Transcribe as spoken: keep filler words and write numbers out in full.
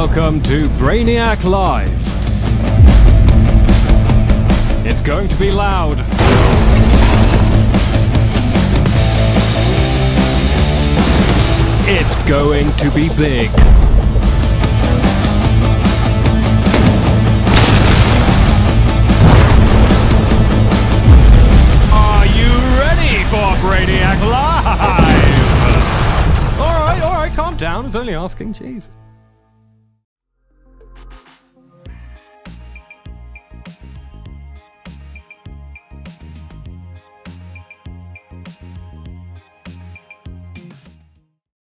Welcome to BRAINIAC Live. It's going to be loud. It's going to be big. Are you ready for BRAINIAC Live? Alright, alright, calm down. I was only asking, jeez.